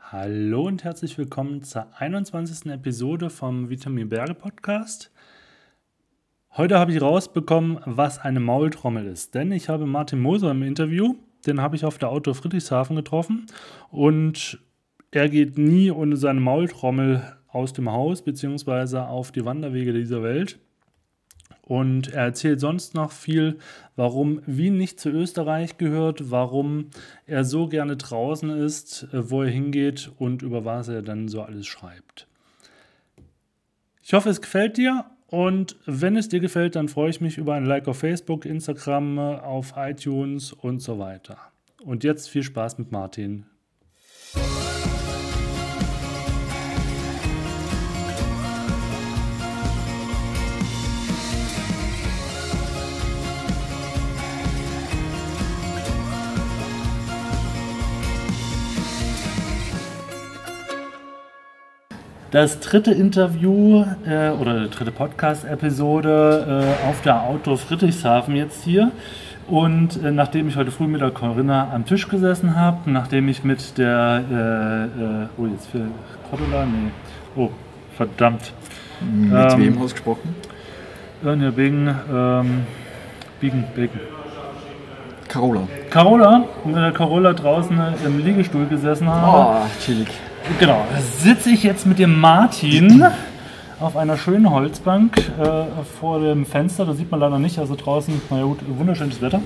Hallo und herzlich willkommen zur 21. Episode vom Vitamin Berge Podcast. Heute habe ich rausbekommen, was eine Maultrommel ist, denn ich habe Martin Moser im Interview, den habe ich auf der Outdoor Friedrichshafen getroffen und er geht nie ohne seine Maultrommel aus dem Haus bzw. auf die Wanderwege dieser Welt. Und er erzählt sonst noch viel, warum Wien nicht zu Österreich gehört, warum er so gerne draußen ist, wo er hingeht und über was er dann so alles schreibt. Ich hoffe, es gefällt dir und wenn es dir gefällt, dann freue ich mich über ein Like auf Facebook, Instagram, auf iTunes und so weiter. Und jetzt viel Spaß mit Martin. Das dritte Interview oder die dritte Podcast-Episode auf der Outdoor Friedrichshafen jetzt hier. Und nachdem ich heute früh mit der Corinna am Tisch gesessen habe, nachdem ich mit der, jetzt für Cordula? Nee. Oh, verdammt. Mit wem hast du gesprochen? Ja, wegen Biegen. Carola, mit der Carola draußen im Liegestuhl gesessen habe. Oh, chillig. Genau, sitze ich jetzt mit dem Martin auf einer schönen Holzbank vor dem Fenster. Das sieht man leider nicht, also draußen, naja gut, wunderschönes Wetter.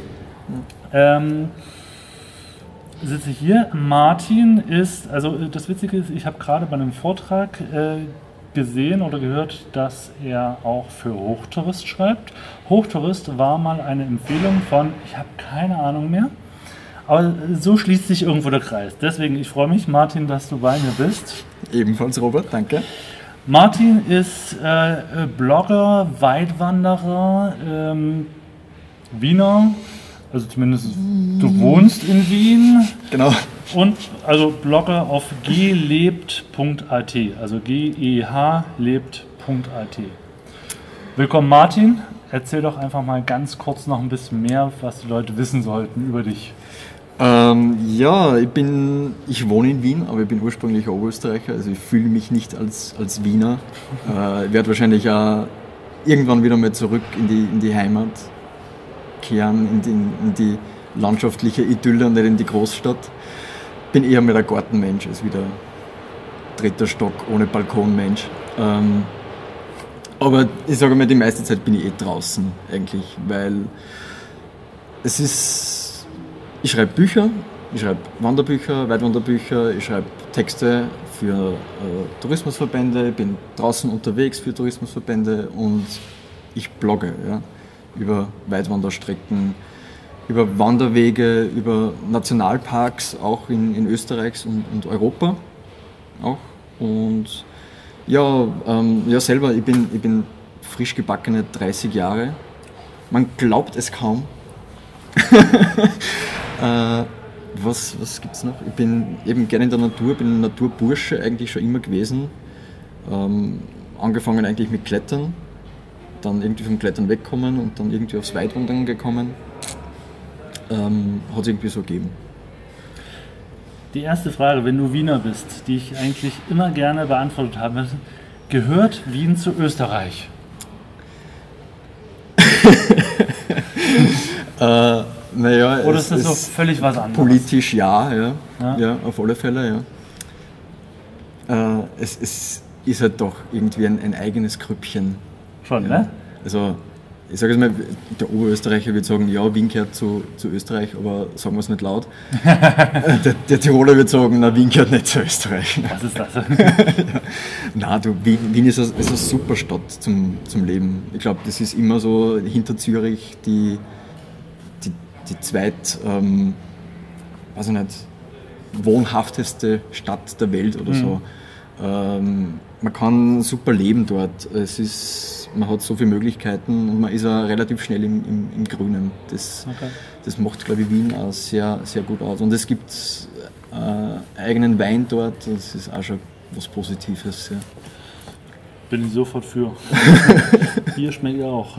Sitze ich hier. Martin ist, also das Witzige ist, ich habe gerade bei einem Vortrag gesehen oder gehört, dass er auch für Hochtourist schreibt. Hochtourist war mal eine Empfehlung von, ich habe keine Ahnung mehr. Aber so schließt sich irgendwo der Kreis. Deswegen, ich freue mich, Martin, dass du bei mir bist. Ebenfalls, Robert, danke. Martin ist Blogger, Weitwanderer, Wiener, also zumindest du wohnst in Wien. Genau. Und also Blogger auf gelebt.at, also gehlebt.at. Willkommen, Martin. Erzähl doch einfach mal ganz kurz noch ein bisschen mehr, was die Leute wissen sollten über dich. Ja, ich wohne in Wien, aber ich bin ursprünglich Oberösterreicher, also ich fühle mich nicht als Wiener. Ich werde wahrscheinlich auch irgendwann wieder mal zurück in die Heimat kehren, in die landschaftliche Idylle und nicht in die Großstadt. Bin eher mehr der Gartenmensch als wieder dritter Stock ohne Balkonmensch. Aber ich sage mal, die meiste Zeit bin ich draußen eigentlich, weil ich schreibe Bücher, ich schreibe Wanderbücher, Weitwanderbücher, ich schreibe Texte für Tourismusverbände, bin draußen unterwegs für Tourismusverbände und ich blogge über Weitwanderstrecken, über Wanderwege, über Nationalparks, auch in Österreich und Europa auch. Und ja, selber, ich bin frisch gebackene 30 Jahre. Man glaubt es kaum. Was gibt's noch? Ich bin eben gerne in der Natur, bin ein Naturbursche eigentlich schon immer gewesen. Angefangen eigentlich mit Klettern, dann irgendwie vom Klettern wegkommen und dann irgendwie aufs Weitwandern gekommen. Hat es irgendwie so gegeben. Die erste Frage, wenn du Wiener bist, die ich eigentlich immer gerne beantwortet habe, gehört Wien zu Österreich? Naja, oder ist das so völlig was anderes? Politisch ja, auf alle Fälle, ja. Es ist halt doch irgendwie ein eigenes Krüppchen. Schon, ja. Ne? Also, ich sage es mal, der Oberösterreicher wird sagen, ja, Wien gehört zu Österreich, aber sagen wir es nicht laut. der Tiroler wird sagen, na, Wien gehört nicht zu Österreich. Was ist das? Ja. Nein, Wien ist eine super Stadt zum Leben. Ich glaube, das ist immer so hinter Zürich die weiß ich nicht, wohnhafteste Stadt der Welt oder so. Man kann super leben dort. Man hat so viele Möglichkeiten und man ist auch relativ schnell im Grünen. Das macht, glaube ich, Wien auch sehr, sehr gut aus. Und es gibt eigenen Wein dort, das ist auch schon was Positives. Ja. Bin ich sofort für. Bier schmeckt ja auch.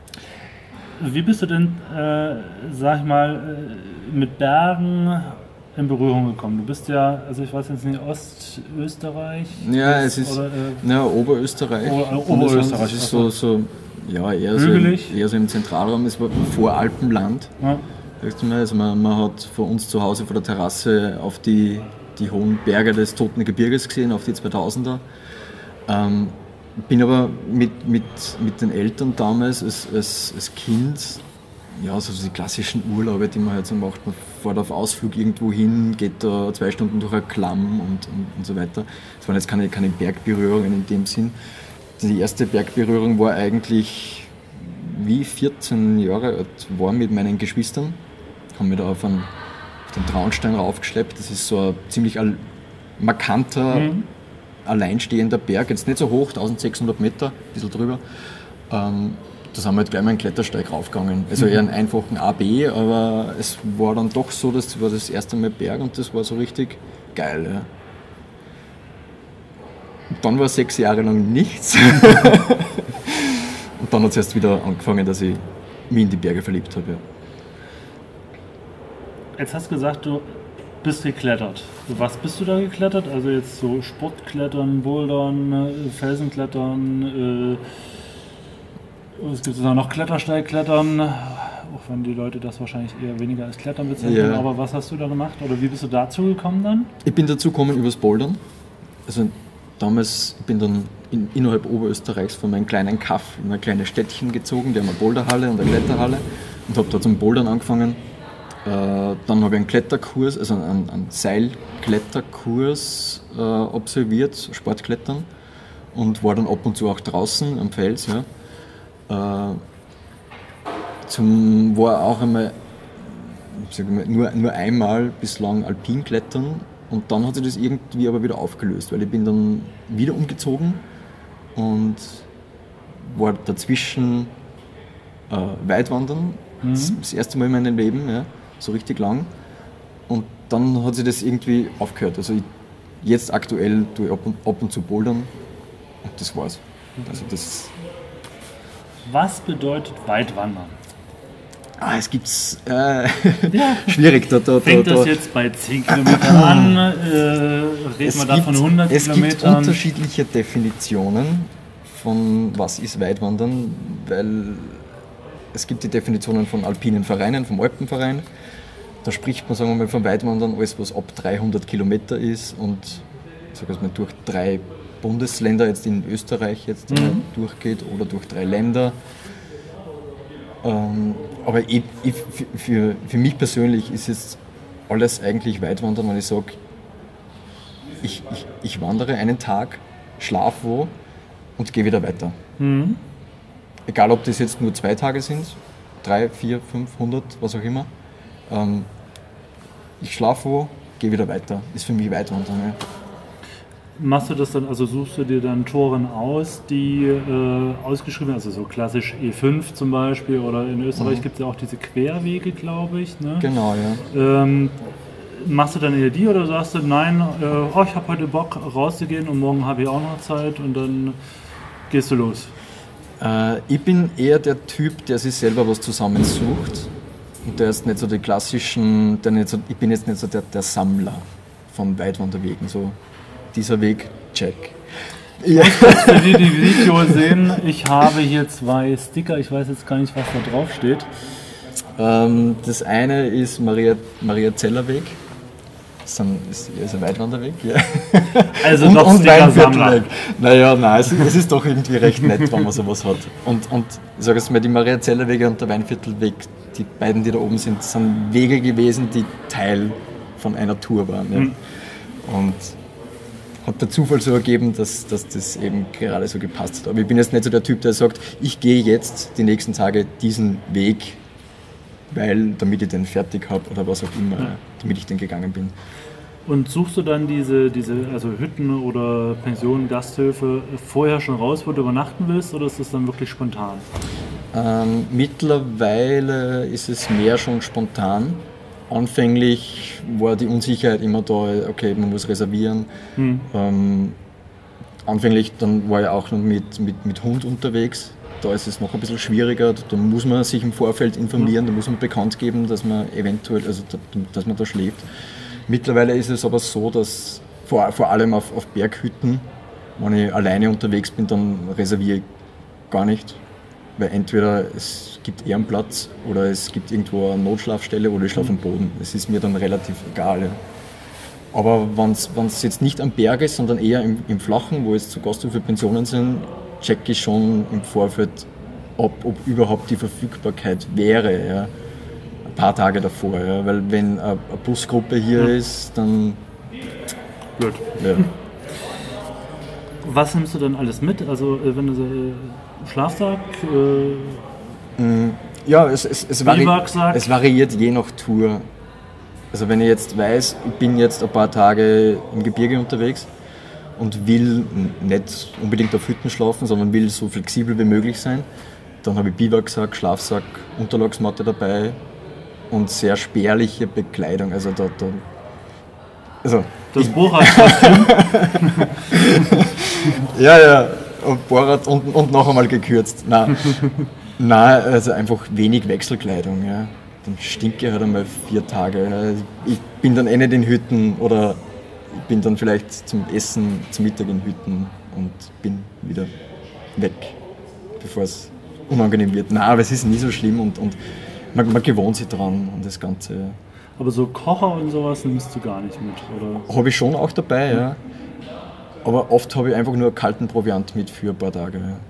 Wie bist du denn, sag ich mal, mit Bergen in Berührung gekommen? Du bist ja, also ich weiß jetzt nicht, Ostösterreich? Ja, es ist Oberösterreich. Oberösterreich. Es ist so ja, eher so im Zentralraum. Es war Voralpenland. Ja. Also man hat vor uns zu Hause vor der Terrasse auf die hohen Berge des Toten Gebirges gesehen, auf die 2000er. Bin aber mit den Eltern damals als Kind, ja, so die klassischen Urlaube, die man halt so macht, man fährt auf Ausflug irgendwo hin, geht da 2 Stunden durch eine Klamm und so weiter. Das waren jetzt keine Bergberührungen in dem Sinn. Die erste Bergberührung war eigentlich, wie 14 Jahre alt war, mit meinen Geschwistern. Haben wir da auf den Traunstein raufgeschleppt. Das ist so ein ziemlich markanter, alleinstehender Berg. Jetzt nicht so hoch, 1600 Meter, ein bisschen drüber. Da sind wir halt gleich mal einen Klettersteig raufgegangen. Also eher einen einfachen AB, aber es war dann doch so, das war das erste Mal Berg und das war so richtig geil. Ja. Und dann war 6 Jahre lang nichts. Und dann hat es erst wieder angefangen, dass ich mich in die Berge verliebt habe. Ja. Jetzt hast du gesagt, du bist geklettert. Was bist du da geklettert? Also jetzt so Sportklettern, Bouldern, Felsenklettern, es gibt auch noch Klettersteigklettern, auch wenn die Leute das wahrscheinlich eher weniger als Klettern bezeichnen. Ja. Aber was hast du da gemacht oder wie bist du dazu gekommen dann? Ich bin dazu gekommen übers Bouldern. Also damals bin dann innerhalb Oberösterreichs von meinem kleinen Kaff in ein kleines Städtchen gezogen, die haben eine Boulderhalle und eine Kletterhalle und habe da zum Bouldern angefangen. Dann habe ich einen Kletterkurs, also einen Seilkletterkurs absolviert, Sportklettern, und war dann ab und zu auch draußen am Fels. Ja. War auch einmal, nur einmal bislang Alpinklettern, und dann hat sich das irgendwie aber wieder aufgelöst, weil ich bin dann wieder umgezogen und war dazwischen Weitwandern, das erste Mal in meinem Leben. Ja. So richtig lang, und dann hat sich das irgendwie aufgehört. Also jetzt aktuell tue ich ab und zu bouldern und das war's. Also Was bedeutet Weitwandern? Es gibt's schwierig. Fängt das jetzt bei 10 Kilometern an? Reden wir da von 100 Kilometern? Es gibt unterschiedliche Definitionen von was ist Weitwandern, weil es gibt die Definitionen von alpinen Vereinen, vom Alpenverein. Da spricht man, sagen wir mal, von Weitwandern alles, was ab 300 Kilometer ist und sagen wir mal, durch 3 Bundesländer, jetzt in Österreich jetzt durchgeht, oder durch 3 Länder. Aber für mich persönlich ist jetzt alles eigentlich Weitwandern, wenn ich sage, ich wandere einen Tag, schlafe wo und gehe wieder weiter. Egal, ob das jetzt nur 2 Tage sind, 3, 4, 500, was auch immer. Ich schlafe wo, gehe wieder weiter. Ist für mich Weitwandern. Ja. Machst du das dann, also suchst du dir dann Touren aus, die ausgeschrieben sind, also so klassisch E5 zum Beispiel, oder in Österreich gibt es ja auch diese Querwege, glaube ich. Ne? Genau, ja. Machst du dann eher die, oder sagst du, nein, ich habe heute Bock rauszugehen und morgen habe ich auch noch Zeit, und dann gehst du los? Ich bin eher der Typ, der sich selber was zusammensucht, und der ist nicht so die klassischen, ich bin jetzt nicht so der Sammler von Weitwanderwegen, so dieser Weg, check. Ja. Für die Video sehen, ich habe hier 2 Sticker, ich weiß jetzt gar nicht, was da drauf steht. Das eine ist Maria-Zeller-Weg. Das ist ein Weitwanderweg, ja. Also doch Sticker-Sammler. Nein, es ist doch irgendwie recht nett, wenn man sowas hat. Und ich sage jetzt mal, die Maria-Zeller-Wege und der Weinviertelweg, die beiden, die da oben sind Wege gewesen, die Teil von einer Tour waren. Ja. Und hat der Zufall so ergeben, dass das eben gerade so gepasst hat. Aber ich bin jetzt nicht so der Typ, der sagt, ich gehe jetzt die nächsten Tage diesen Weg, damit ich den fertig habe oder was auch immer, damit ich den gegangen bin. Und suchst du dann diese also Hütten oder Pensionen, Gasthöfe vorher schon raus, wo du übernachten willst, oder ist das dann wirklich spontan? Mittlerweile ist es mehr schon spontan. Anfänglich war die Unsicherheit immer da, okay, man muss reservieren. Anfänglich dann war ich auch noch mit Hund unterwegs. Da ist es noch ein bisschen schwieriger, da muss man sich im Vorfeld informieren, da muss man bekannt geben, dass man eventuell, also dass man da schläft. Mittlerweile ist es aber so, dass vor allem auf Berghütten, wenn ich alleine unterwegs bin, dann reserviere ich gar nicht. Weil entweder es gibt Ehrenplatz oder es gibt irgendwo eine Notschlafstelle oder ich schlafe am Boden. Das ist mir dann relativ egal. Ja. Aber wenn es jetzt nicht am Berg ist, sondern eher im Flachen, wo jetzt zu Gasthöfe Pensionen sind, checke ich schon im Vorfeld, ob überhaupt die Verfügbarkeit wäre. Ja. Ein paar Tage davor. Ja. Weil wenn eine Busgruppe hier ist, dann... Blöd. Ja. Was nimmst du denn alles mit? Also wenn du so Schlafsack? Ja, es variiert je nach Tour. Also wenn ich jetzt weiß, ich bin jetzt ein paar Tage im Gebirge unterwegs und will nicht unbedingt auf Hütten schlafen, sondern will so flexibel wie möglich sein, dann habe ich Biwaksack, Schlafsack, Unterlagsmatte dabei und sehr spärliche Bekleidung. Also das Bohrradkostüm? Ja, und Bohrrad und noch einmal gekürzt. Nein, also einfach wenig Wechselkleidung. Ja. Dann stinke ich halt einmal 4 Tage. Ja. Ich bin dann nicht in Hütten oder ich bin dann vielleicht zum Essen, zum Mittag in Hütten und bin wieder weg, bevor es unangenehm wird. Nein, aber es ist nie so schlimm und man gewohnt sich dran und das Ganze. Ja. Aber so Kocher und sowas nimmst du gar nicht mit, oder? Habe ich schon auch dabei, ja. Aber oft habe ich einfach nur kalten Proviant mit für ein paar Tage. Ja.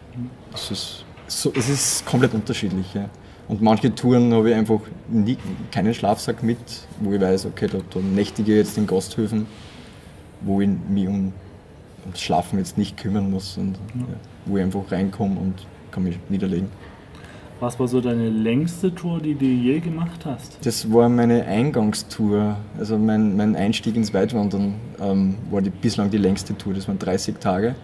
Es ist komplett unterschiedlich. Ja. Und manche Touren habe ich einfach keinen Schlafsack mit, wo ich weiß, okay, da nächtige ich jetzt in Gasthöfen, wo ich mich um das Schlafen jetzt nicht kümmern muss und wo ich einfach reinkomme und kann mich niederlegen. Was war so deine längste Tour, die du je gemacht hast? Das war meine Eingangstour, also mein Einstieg ins Weitwandern war bislang die längste Tour, das waren 30 Tage.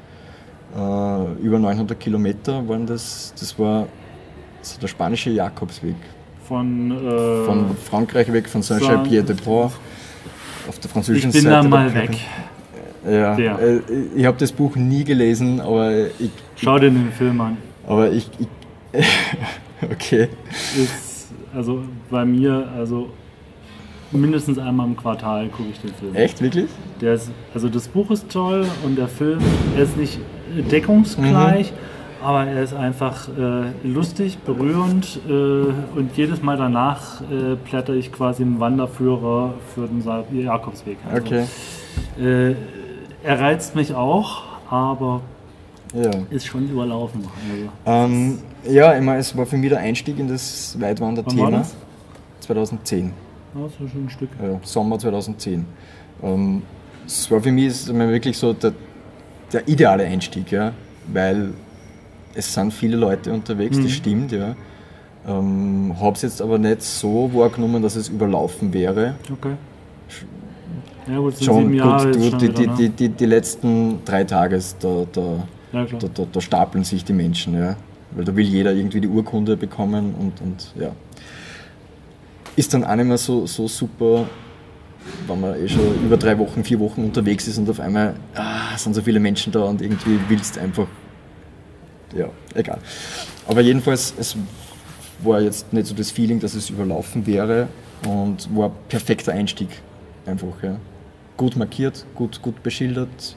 Über 900 Kilometer waren das. Das war so der spanische Jakobsweg. Von Frankreich weg, von Saint-Charles-Pied-de-Port auf der französischen Seite. Ich bin da mal weg. Ja, ich habe das Buch nie gelesen, aber schau dir den Film an. Aber okay. Ist also bei mir, also mindestens einmal im Quartal gucke ich den Film. Echt, wirklich? Also das Buch ist toll und der Film, er ist nicht deckungsgleich, aber er ist einfach lustig, berührend und jedes Mal danach blätter ich quasi im Wanderführer für den Jakobsweg. Also, okay. Er reizt mich auch, aber ist schon überlaufen. Also, ja, ich meine, es war für mich der Einstieg in das Weitwanderthema. Wann war das? 2010. Ja, so schon ein Stück. Ja, Sommer 2010. Es war für mich wirklich so der ideale Einstieg, ja, weil es sind viele Leute unterwegs, das stimmt, ja. Habe es jetzt aber nicht so wahrgenommen, dass es überlaufen wäre. Okay. Ja gut, so schon 7 Jahre gut, ist schon wieder, ne? die letzten 3 Tage, Ja, da stapeln sich die Menschen, ja. Weil da will jeder irgendwie die Urkunde bekommen und ja. Ist dann auch nicht mehr so super, wenn man schon über 3 Wochen, 4 Wochen unterwegs ist und auf einmal sind so viele Menschen da und irgendwie willst einfach, ja, egal. Aber jedenfalls, es war jetzt nicht so das Feeling, dass es überlaufen wäre und war ein perfekter Einstieg einfach, ja. Gut markiert, gut beschildert,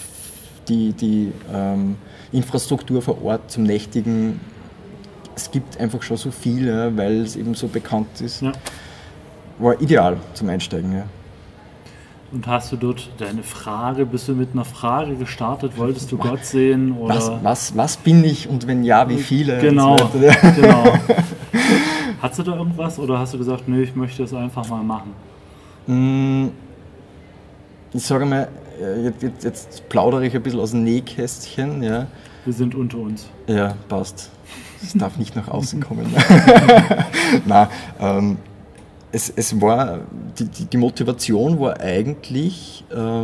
die Infrastruktur vor Ort zum Nächtigen, es gibt einfach schon so viel, ja, weil es eben so bekannt ist. Ja. War ideal zum Einsteigen. Ja. Und hast du dort bist du mit einer Frage gestartet, wolltest du Gott sehen? Oder? Was bin ich und wenn ja, wie viele? Genau, so genau. Hast du da irgendwas oder hast du gesagt, nee, ich möchte es einfach mal machen? Ich sage mal, jetzt plaudere ich ein bisschen aus dem Nähkästchen. Ja. Wir sind unter uns. Ja, passt. Es darf nicht nach außen kommen. Nein, es war, die Motivation war eigentlich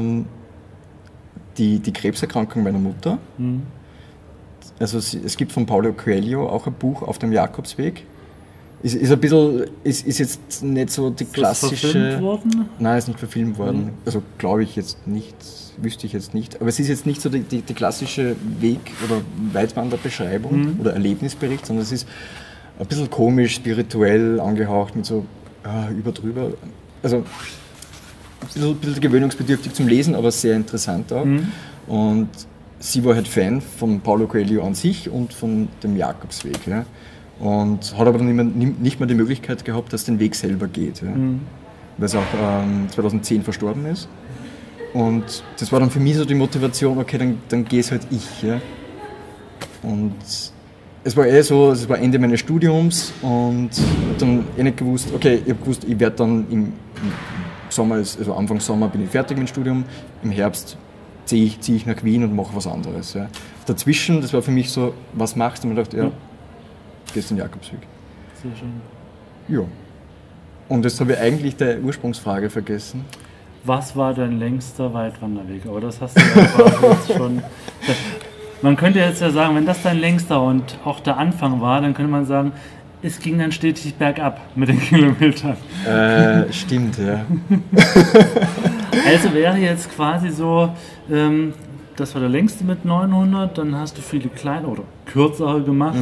die Krebserkrankung meiner Mutter. Also es gibt von Paulo Coelho auch ein Buch auf dem Jakobsweg. Ist jetzt nicht so die klassische... Ist das verfilmt worden? Nein, ist nicht verfilmt worden. Also glaube ich jetzt nicht, wüsste ich jetzt nicht. Aber es ist jetzt nicht so die klassische Weg- oder Weitwanderbeschreibung oder Erlebnisbericht, sondern es ist ein bisschen komisch, spirituell angehaucht mit so überdrüber. Also ein bisschen gewöhnungsbedürftig zum Lesen, aber sehr interessant auch. Und sie war halt Fan von Paulo Coelho an sich und von dem Jakobsweg. Ja. Und hat aber dann nicht mehr die Möglichkeit gehabt, dass den Weg selber geht. Ja. Weil es auch 2010 verstorben ist. Und das war dann für mich so die Motivation, okay, dann gehe es halt ich. Ja. Und es war so, es war Ende meines Studiums und dann nicht gewusst, okay, ich habe gewusst, ich werde dann im Sommer, also Anfang Sommer bin ich fertig mit dem Studium, im Herbst ziehe ich nach Wien und mache was anderes. Ja. Dazwischen, das war für mich so, was machst du? Und ich dachte, ja, gehst den Jakobsweg. Sehr schön. Ja. Und jetzt habe ich eigentlich die Ursprungsfrage vergessen. Was war dein längster Weitwanderweg? Aber das hast du ja quasi jetzt schon. Man könnte jetzt ja sagen, wenn das dein längster und auch der Anfang war, dann könnte man sagen, es ging dann stetig bergab mit den Kilometern. Stimmt, ja. Also wäre jetzt quasi so, das war der längste mit 900, dann hast du viele kleine oder kürzere gemacht.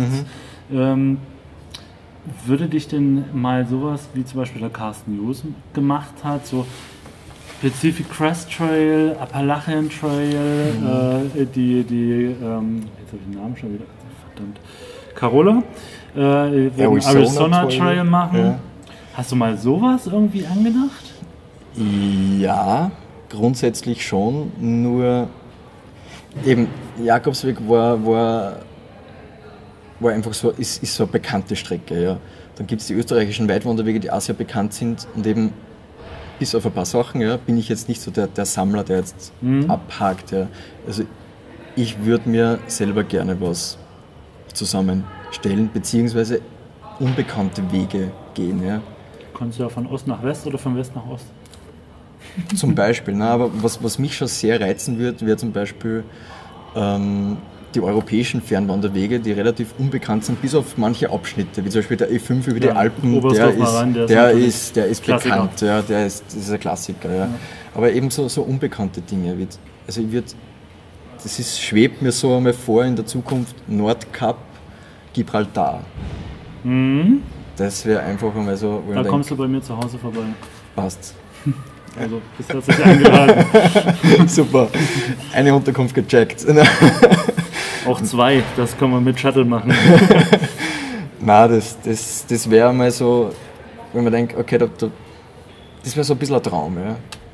Würde dich denn mal sowas, wie zum Beispiel der Carsten Josen gemacht hat, so Pacific Crest Trail, Appalachian Trail, jetzt habe ich den Namen schon wieder, verdammt, Carola, Arizona Trail machen. Ja. Hast du mal sowas irgendwie angedacht? Ja, grundsätzlich schon, nur eben Jakobsweg war einfach so, ist so eine bekannte Strecke. Ja. Dann gibt es die österreichischen Weitwanderwege, die auch sehr bekannt sind und eben bis auf ein paar Sachen, ja, bin ich jetzt nicht so der Sammler, der jetzt abhakt. Ja. Also ich würde mir selber gerne was zusammenstellen, beziehungsweise unbekannte Wege gehen. Ja. Kannst du ja von Ost nach West oder von West nach Ost? Zum Beispiel, na, aber was mich schon sehr reizen wird, wäre zum Beispiel die europäischen Fernwanderwege, die relativ unbekannt sind, bis auf manche Abschnitte, wie zum Beispiel der E5 über die Alpen, der ist bekannt, ja, das ist ein Klassiker. Ja. Aber eben so unbekannte Dinge. Also schwebt mir so einmal vor in der Zukunft Nordkap, Gibraltar. Das wäre einfach einmal so. Da kommst du bei mir zu Hause vorbei. Passt. Also, bist du sich eingeladen. Super. Eine Unterkunft gecheckt. Auch 2, das kann man mit Shuttle machen. Nein, das wäre mal so, wenn man denkt, okay, das wäre so ein bisschen ein Traum. Ja.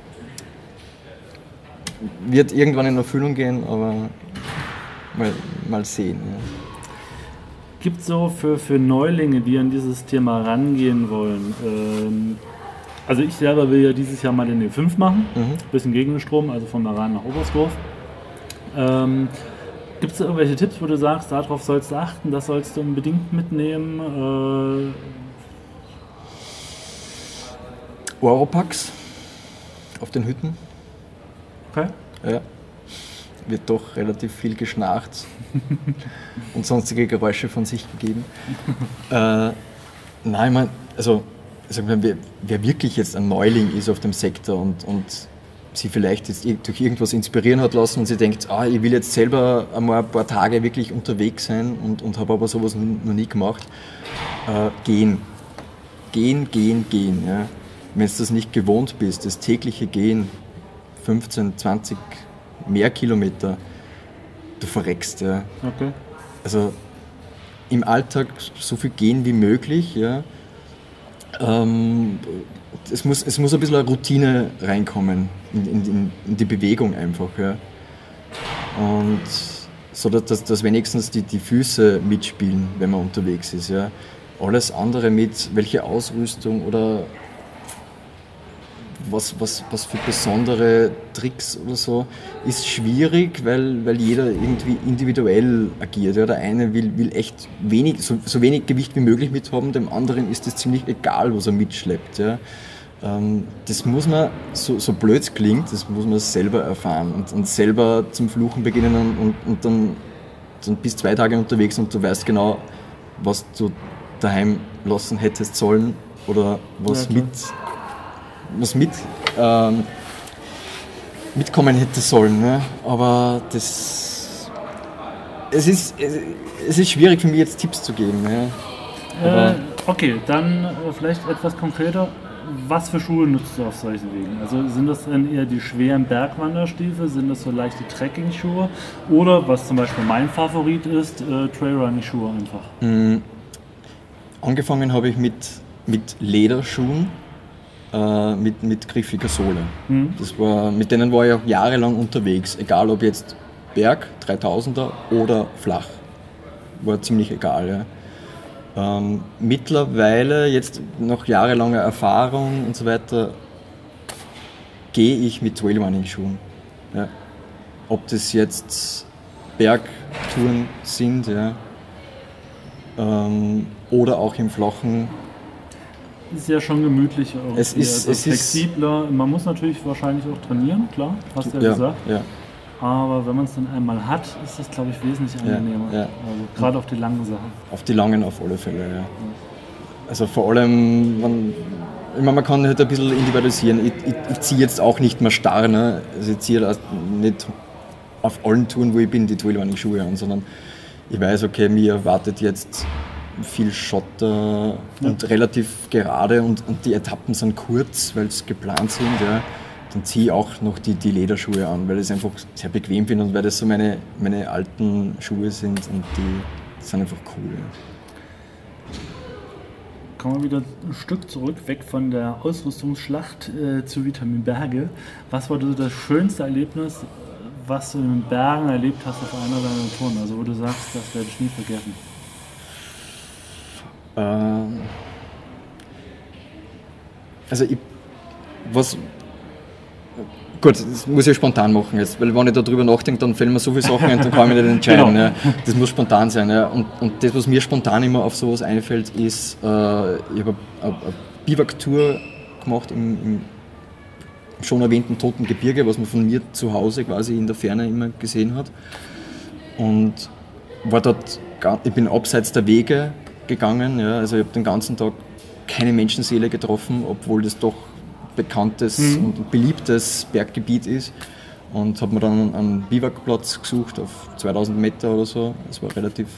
Wird irgendwann in Erfüllung gehen, aber mal sehen. Ja. Gibt es so für Neulinge, die an dieses Thema rangehen wollen, also ich selber will ja dieses Jahr mal den E5 machen, ein bisschen gegen den Strom, also von Meran nach Oberstdorf. Gibt es da irgendwelche Tipps, wo du sagst, darauf sollst du achten, das sollst du unbedingt mitnehmen? Oropax auf den Hütten. Okay. Ja. Wird doch relativ viel geschnarcht und sonstige Geräusche von sich gegeben. Nein, ich meine, also wer wirklich jetzt ein Neuling ist auf dem Sektor und sie vielleicht jetzt durch irgendwas inspirieren hat lassen und sie denkt, ich will jetzt selber einmal ein paar Tage wirklich unterwegs sein und habe aber sowas noch nie gemacht, gehen. Gehen. Ja. Wenn du das nicht gewohnt bist, das tägliche Gehen, 15, 20 mehr Kilometer, du verreckst. Ja. Okay. Also im Alltag so viel gehen wie möglich. Ja. Es muss ein bisschen eine Routine reinkommen in die Bewegung einfach. Ja. Und so, dass wenigstens die Füße mitspielen, wenn man unterwegs ist. Ja. Alles andere mit welche Ausrüstung oder was für besondere Tricks oder so, ist schwierig, weil jeder irgendwie individuell agiert. Ja. Der eine will echt so wenig Gewicht wie möglich mithaben, dem anderen ist es ziemlich egal, was er mitschleppt. Ja. Das muss man, so blöd es klingt, das muss man selber erfahren und selber zum Fluchen beginnen und dann bis 2 Tage unterwegs und du weißt genau, was du daheim lassen hättest sollen oder was mitkommen hätte sollen. Ne? Aber es ist schwierig für mich jetzt Tipps zu geben. Ja? Okay, dann vielleicht etwas konkreter. Was für Schuhe nutzt du auf solchen Wegen? Also sind das dann eher die schweren Bergwanderstiefel, sind das so leichte Trekking-Schuhe oder, was zum Beispiel mein Favorit ist, Trailrunning-Schuhe einfach? Angefangen habe ich mit Lederschuhen, mit griffiger Sohle. Mit denen war ich auch jahrelang unterwegs, egal ob jetzt Berg, 3000er oder flach. War ziemlich egal. Ja. Mittlerweile, jetzt nach jahrelanger Erfahrung und so weiter, gehe ich mit Trailrunning-Schuhen. Ja. Ob das jetzt Bergtouren sind, ja, oder auch im Flachen. Ist ja schon gemütlicher, es ist flexibler. Man muss natürlich wahrscheinlich auch trainieren, klar, hast du ja gesagt. Ja. Aber wenn man es dann einmal hat, ist das, glaube ich, wesentlich angenehmer. Ja. Also gerade auf die langen Sachen. Auf die langen auf alle Fälle, ja. Also vor allem, man kann halt ein bisschen individualisieren. Ich ziehe jetzt auch nicht mehr starr, ne? Also ich ziehe nicht auf allen Touren, wo ich bin, die Trailrunning-Schuhe an, sondern ich weiß, okay, mir erwartet jetzt viel Schotter und relativ gerade und die Etappen sind kurz, weil es geplant sind, ja. Dann ziehe ich auch noch die Lederschuhe an, weil ich es einfach sehr bequem finde und weil das so meine alten Schuhe sind und die sind einfach cool. Ja. Kommen wir wieder ein Stück zurück, weg von der Ausrüstungsschlacht zu Vitamin Berge. Was war das schönste Erlebnis, was du in den Bergen erlebt hast auf einer deiner Touren? Also wo du sagst, das werde ich nie vergessen. Gut, das muss ich spontan machen jetzt, weil wenn ich darüber nachdenke, dann fällen mir so viele Sachen ein, dann kann ich mich nicht entscheiden. Genau. Ja. Das muss spontan sein. Ja. Und das, was mir spontan immer auf sowas einfällt, ist, ich habe eine Biwak-Tour gemacht im schon erwähnten Toten Gebirge, was man von mir zu Hause quasi in der Ferne immer gesehen hat. Und war dort, ich bin abseits der Wege gegangen, ja. Also ich habe den ganzen Tag keine Menschenseele getroffen, obwohl das doch bekanntes und beliebtes Berggebiet ist, und habe mir dann einen Biwakplatz gesucht auf 2000 Meter oder so. Es war relativ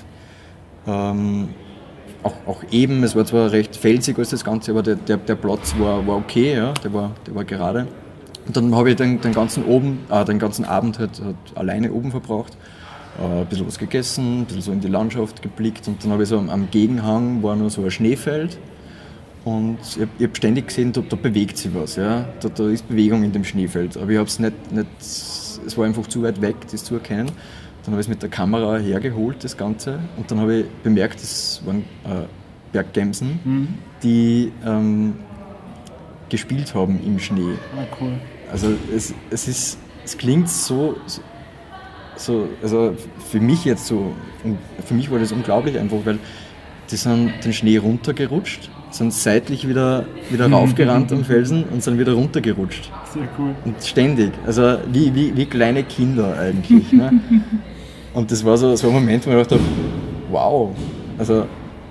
auch eben, es war zwar recht felsig als das Ganze, aber der Platz war okay, ja, der war gerade. Und dann habe ich den ganzen Abend halt alleine oben verbracht, ein bisschen was gegessen, ein bisschen so in die Landschaft geblickt, und dann habe ich so am Gegenhang war nur so ein Schneefeld. Und ich habe ständig gesehen, da bewegt sich was, ja? Da ist Bewegung in dem Schneefeld. Aber ich habe es nicht, es war einfach zu weit weg, das zu erkennen. Dann habe ich es mit der Kamera hergeholt, das Ganze. Und dann habe ich bemerkt, das waren Berggemsen, die gespielt haben im Schnee. Ah, cool. Also es klingt so, also für mich jetzt so, für mich war das unglaublich einfach, weil die sind den Schnee runtergerutscht, sind seitlich wieder raufgerannt am Felsen und sind wieder runtergerutscht. Sehr cool. Und ständig, also wie kleine Kinder eigentlich. Ne? Und das war so ein Moment, wo ich dachte, wow, also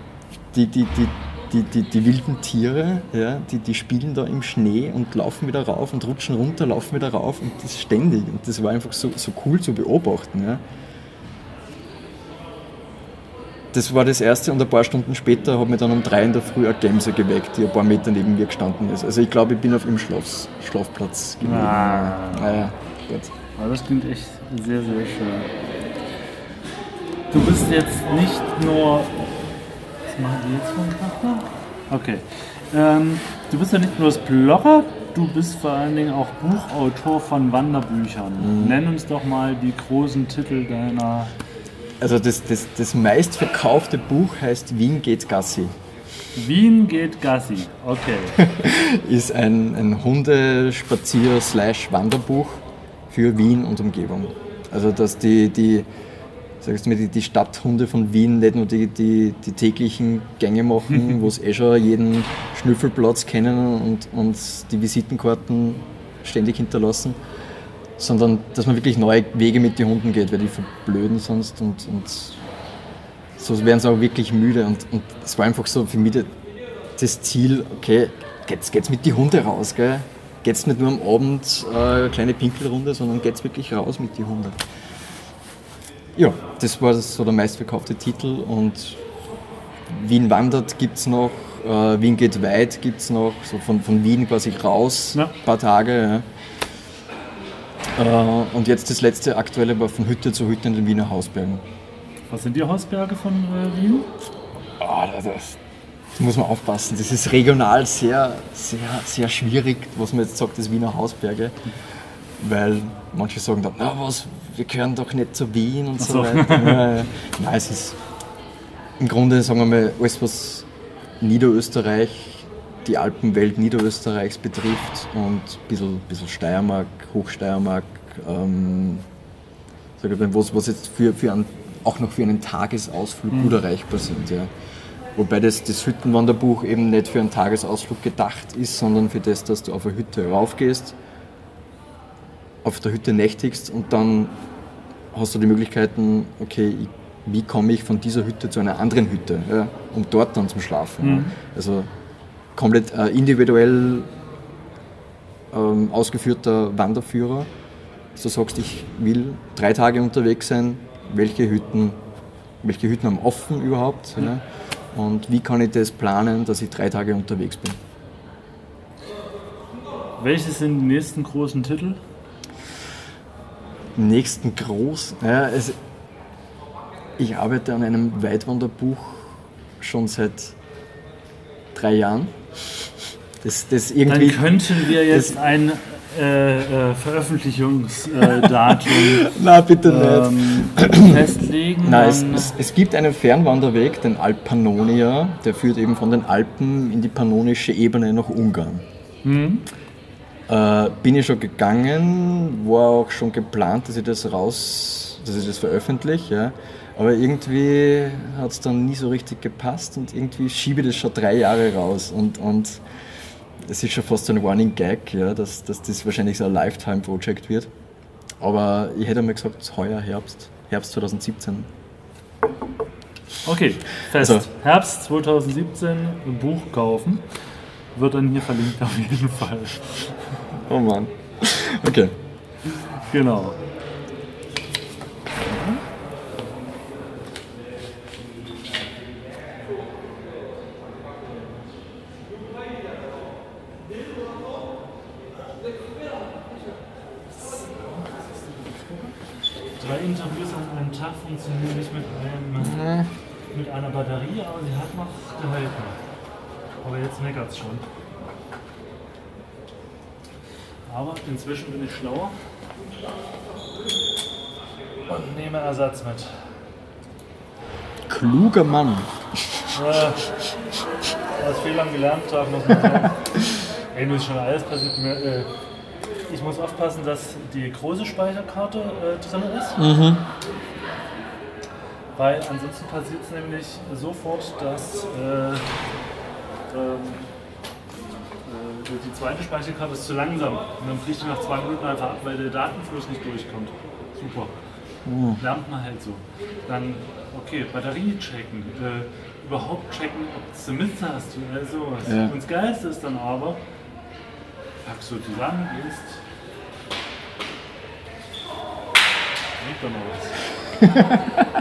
die wilden Tiere, ja, die spielen da im Schnee und laufen wieder rauf und rutschen runter, laufen wieder rauf, und das ständig. Und das war einfach so cool zu beobachten. Ja. Das war das Erste, und ein paar Stunden später hat mich dann um 3 in der Früh eine Gemse geweckt, die ein paar Meter neben mir gestanden ist. Also ich glaube, ich bin auf ihrem Schlafplatz gewesen. Ja, gut. Aber das klingt echt sehr, sehr schön. Du bist jetzt nicht nur... Was machen die jetzt für einen Charakter? Okay. Du bist ja nicht nur Blogger, du bist vor allen Dingen auch Buchautor von Wanderbüchern. Nenn uns doch mal die großen Titel deiner... Also das meistverkaufte Buch heißt Wien geht Gassi. Wien geht Gassi, okay. Ist ein Hundespazier-/Wanderbuch für Wien und Umgebung. Also dass die Stadthunde von Wien nicht nur die täglichen Gänge machen, wo sie schon jeden Schnüffelplatz kennen und die Visitenkarten ständig hinterlassen, sondern dass man wirklich neue Wege mit den Hunden geht, weil die verblöden sonst, und so werden sie auch wirklich müde, und es war einfach so für mich das Ziel, okay, geht's mit den Hunden raus, gell? Geht's nicht nur am Abend eine kleine Pinkelrunde, sondern geht's wirklich raus mit den Hunden. Ja, das war so der meistverkaufte Titel, und Wien wandert gibt es noch Wien geht weit gibt es noch, so von Wien quasi raus, ein paar Tage. Ja. Und jetzt das letzte aktuelle war von Hütte zu Hütte in den Wiener Hausbergen. Was sind die Hausberge von Wien? Das muss man aufpassen. Das ist regional sehr, sehr, sehr schwierig, was man jetzt sagt, das Wiener Hausberge. Weil manche sagen dann, wir gehören doch nicht zu Wien und so weiter. Nein, es ist im Grunde, sagen wir mal, alles, was Niederösterreich, die Alpenwelt Niederösterreichs betrifft und ein bisschen Steiermark, Hochsteiermark, was jetzt auch noch für einen Tagesausflug gut erreichbar sind. Ja. Wobei das Hüttenwanderbuch eben nicht für einen Tagesausflug gedacht ist, sondern für das, dass du auf eine Hütte raufgehst, auf der Hütte nächtigst und dann hast du die Möglichkeiten, okay, wie komme ich von dieser Hütte zu einer anderen Hütte, ja, um dort dann zum Schlafen. Ja. Also komplett individuell ausgeführter Wanderführer. Du sagst, ich will 3 Tage unterwegs sein, welche Hütten haben offen überhaupt, ja, und wie kann ich das planen, dass ich 3 Tage unterwegs bin. Welche sind die nächsten großen Titel? Nächsten groß? Ja, ich arbeite an einem Weitwanderbuch schon seit 3 Jahren. Das irgendwie, dann könnten wir jetzt ein Veröffentlichungsdatum Nein, bitte nicht. festlegen. Nein, es gibt einen Fernwanderweg, den Alp Pannonia, der führt eben von den Alpen in die pannonische Ebene nach Ungarn. Bin ich schon gegangen, war auch schon geplant, dass ich das veröffentliche, ja. Aber irgendwie hat es dann nie so richtig gepasst und irgendwie schiebe ich das schon 3 Jahre raus und es ist schon fast so ein Running Gag, ja, dass das wahrscheinlich so ein Lifetime-Project wird. Aber ich hätte mal gesagt, heuer Herbst 2017. Okay, fest. Also, Herbst 2017 ein Buch kaufen. Wird dann hier verlinkt auf jeden Fall. Oh Mann. Okay. Genau. 3 Interviews an einem Tag funktionieren nicht mit einer Batterie, aber sie hat noch gehalten. Aber jetzt meckert es schon. Aber inzwischen bin ich schlauer und nehme Ersatz mit. Kluger Mann. Aus Fehlern gelernt habe, muss man sagen. Mir ist schon alles passiert. Ich muss aufpassen, dass die große Speicherkarte drin ist. Weil ansonsten passiert es nämlich sofort, dass die zweite Speicherkarte ist zu langsam. Und dann fliegt die nach 2 Minuten einfach ab, weil der Datenfluss nicht durchkommt. Super. Lernt man halt so. Dann, okay, Batterie checken. Überhaupt checken, ob du Mist hast oder sowas. Ja. Und das Geilste ist dann aber, packst du zusammen, ist. Liegt doch noch was.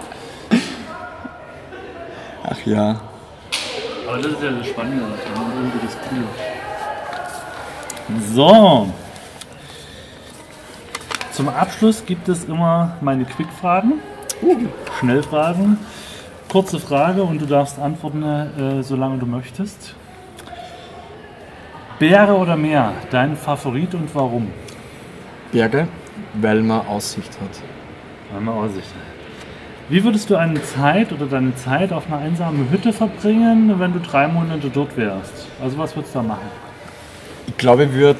Ach ja. Aber das ist ja das Spannende daran, irgendwie das Coole. So. Zum Abschluss gibt es immer meine Quick-Fragen, Schnellfragen. Kurze Frage und du darfst antworten, solange du möchtest. Berge oder Meer, dein Favorit und warum? Berge, weil man Aussicht hat. Weil man Aussicht hat. Wie würdest du deine Zeit auf einer einsamen Hütte verbringen, wenn du 3 Monate dort wärst? Also was würdest du da machen? Ich glaube, ich würde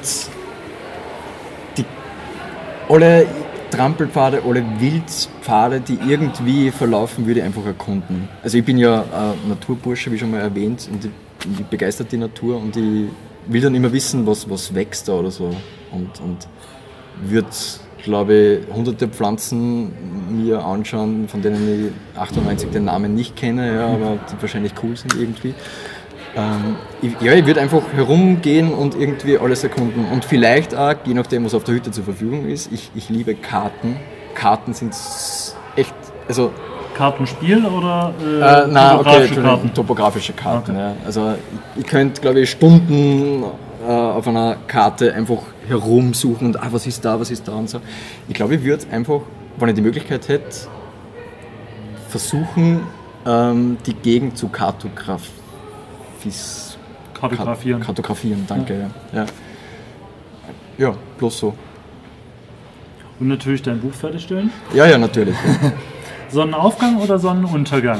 alle Trampelpfade, alle Wildpfade, die irgendwie verlaufen, würde ich einfach erkunden. Also ich bin ja Naturbursche, wie schon mal erwähnt, und ich begeistert die Natur und ich will dann immer wissen, was wächst da oder so. Und würde, glaube ich, hunderte Pflanzen mir anschauen, von denen ich 98 den Namen nicht kenne, ja, aber die wahrscheinlich cool sind irgendwie. Ich würde einfach herumgehen und irgendwie alles erkunden. Und vielleicht auch, je nachdem, was auf der Hütte zur Verfügung ist, ich liebe Karten. Karten sind echt, also Kartenspiel oder topografische Karten. Okay. Ja. Also ich könnte, glaube ich, Stunden auf einer Karte einfach herumsuchen und was ist da und so. Ich glaube, ich würde einfach, wenn ich die Möglichkeit hätte, versuchen, die Gegend zu kartografieren, danke. Ja, bloß so. Und natürlich dein Buch fertigstellen? Ja, natürlich. Ja. Sonnenaufgang oder Sonnenuntergang?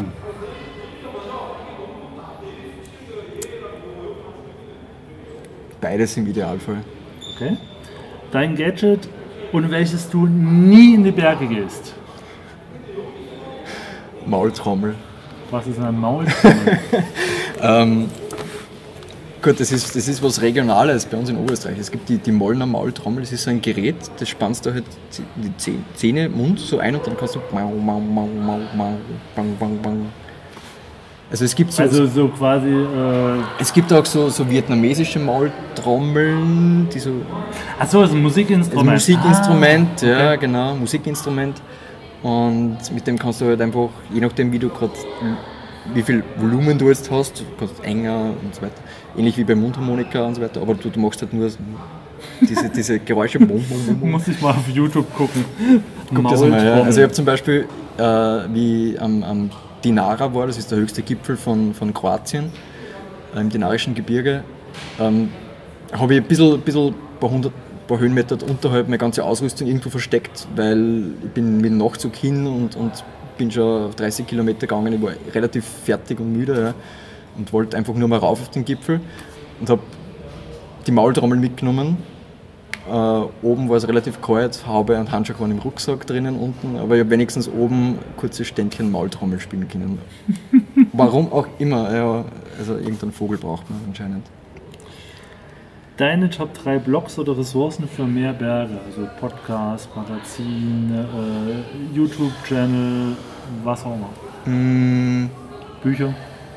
Beides im Idealfall. Okay. Dein Gadget, ohne welches du nie in die Berge gehst? Maultrommel. Was ist eine Maultrommel? Gut, das ist was Regionales bei uns in Oberösterreich. Es gibt die Mollner Maultrommel, das ist so ein Gerät, das spannst du halt die Zähne, Mund so ein und dann kannst du bang. Also es gibt so quasi... Es gibt auch so vietnamesische Maultrommeln, die so... Achso, das ist ein Musikinstrument. Musikinstrument, ja genau, Musikinstrument. Und mit dem kannst du halt einfach, je nachdem wie viel Volumen du jetzt hast, kannst enger und so weiter. Ähnlich wie bei Mundharmonika und so weiter, aber du machst halt nur diese Geräusche. Muss ich mal auf YouTube gucken. Guck das mal, ja. Also ich habe zum Beispiel, wie am Dinara war, das ist der höchste Gipfel von Kroatien, im Dinarischen Gebirge, habe ich ein bisschen paar Höhenmeter unterhalb meine ganze Ausrüstung irgendwo versteckt, weil ich bin mit dem Nachtzug hin und bin schon 30 Kilometer gegangen, ich war relativ fertig und müde, ja, und wollte einfach nur mal rauf auf den Gipfel und habe die Maultrommel mitgenommen. Oben war es relativ kalt, Haube und Handschuhe waren im Rucksack drinnen unten, aber ich habe wenigstens oben kurze Ständchen Maultrommel spielen können. Warum auch immer, ja, also irgendeinen Vogel braucht man anscheinend. Deine Top 3 Blogs oder Ressourcen für mehr Berge, also Podcast, Magazin, YouTube-Channel, was auch immer. Bücher?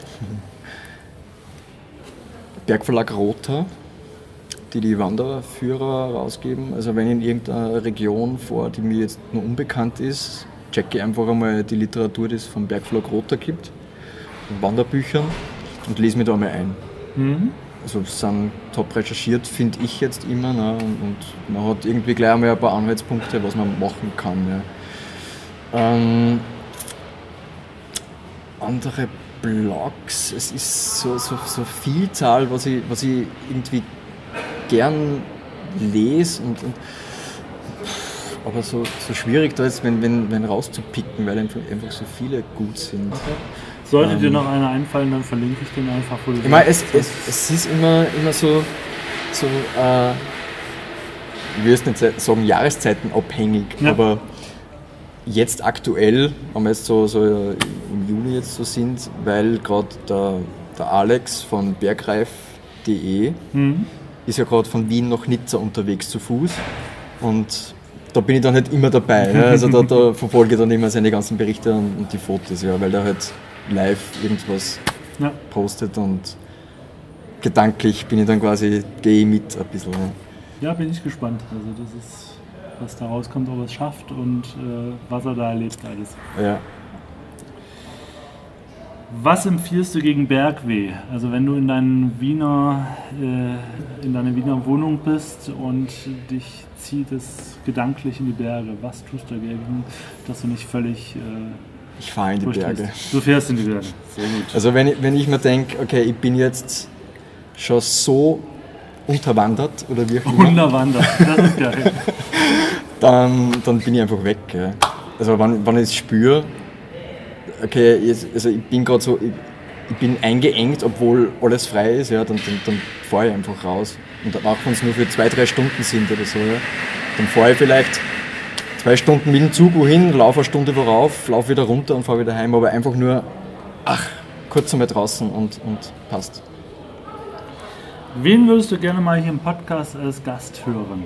Bergverlag Rother, die Wanderführer rausgeben. Also wenn ich in irgendeiner Region fahre, die mir jetzt noch unbekannt ist, checke ich einfach einmal die Literatur, die es vom Bergverlag Rother gibt, Wanderbüchern, und lese mich da mal ein. Also es sind top recherchiert, finde ich jetzt immer, ne? Und man hat irgendwie gleich einmal ein paar Anhaltspunkte, was man machen kann. Ja. Andere Blogs, es ist so Vielzahl, was ich irgendwie gern lese aber so schwierig da ist, wenn rauszupicken, weil einfach so viele gut sind. Okay. Sollte dir noch einer einfallen, dann verlinke ich den einfach. Ich meine, es ist immer so ich will jetzt nicht sagen jahreszeitenabhängig, ja. Aber jetzt aktuell, wenn wir jetzt so im Juni jetzt so sind, weil gerade der Alex von bergreif.de ist ja gerade von Wien nach Nizza unterwegs zu Fuß und da bin ich dann halt immer dabei. Ne? Also da verfolge ich dann immer seine ganzen Berichte und die Fotos, ja, weil der halt live irgendwas postet und gedanklich bin ich dann quasi, gehe mit ein bisschen. Ne? Ja, bin ich gespannt. Also das ist, was da rauskommt, ob er es schafft und was er da erlebt alles. Ja. Was empfiehlst du gegen Bergweh? Also wenn du in deiner Wiener Wohnung bist und dich zieht es gedanklich in die Berge, was tust du dagegen, dass du nicht völlig... ich fahre in die Berge. Du fährst in die Berge, sehr gut. Also wenn ich mir denke, okay, ich bin jetzt schon so unterwandert oder wie auch immer. Unterwandert, das ist geil. dann bin ich einfach weg. Ja. Also wenn ich es spüre, okay, also ich bin gerade so, ich bin eingeengt, obwohl alles frei ist, ja, dann fahre ich einfach raus. Und auch wenn es nur für 2-3 Stunden sind oder so, ja, dann fahre ich vielleicht 2 Stunden mit dem Zug wohin, laufe eine Stunde worauf, laufe wieder runter und fahre wieder heim, aber einfach nur, kurz einmal draußen und passt. Wen würdest du gerne mal hier im Podcast als Gast hören?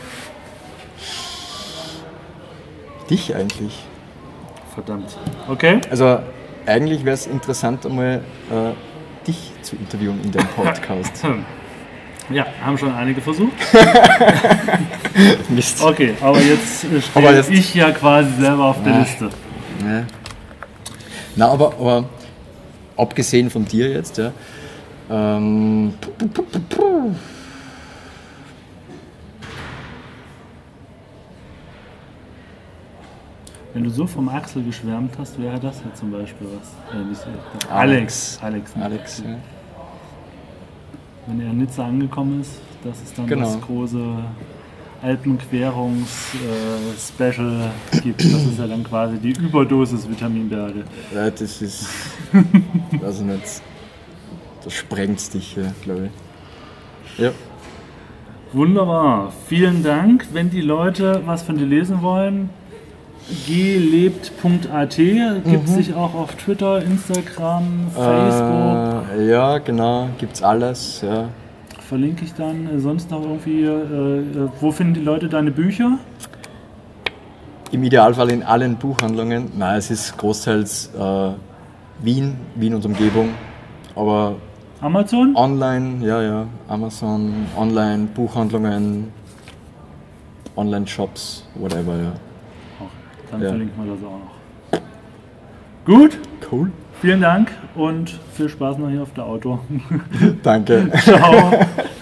Dich eigentlich. Verdammt. Okay. Also eigentlich wäre es interessant, einmal dich zu interviewen in deinem Podcast. Ja, haben schon einige versucht. Mist. Okay, aber jetzt stehe ich ja quasi selber auf der Liste. Ja. Na, aber abgesehen von dir jetzt, ja, Wenn du so vom Axel geschwärmt hast, wäre das ja zum Beispiel was. Alex. ja. Wenn er in Nizza angekommen ist, das ist dann Genau. das große Alpenquerungs-Special gibt. Das ist ja dann quasi die Überdosis Vitaminberge. Ja, das ist, also nicht, das sprengt dich, ja, glaube ich. Ja. Wunderbar, vielen Dank. Wenn die Leute was von dir lesen wollen, gelebt.at gibt es sich auch auf Twitter, Instagram, Facebook. Ja, genau, gibt's alles, ja. Verlinke ich dann sonst noch irgendwie, wo finden die Leute deine Bücher? Im Idealfall in allen Buchhandlungen. Nein, es ist großteils Wien und Umgebung, aber Amazon? online, ja, Amazon, online, Buchhandlungen, Online-Shops, whatever, ja. Dann Ja. verlinken wir das auch noch. Gut, Cool. vielen Dank und viel Spaß noch hier auf der Auto. Danke. Ciao.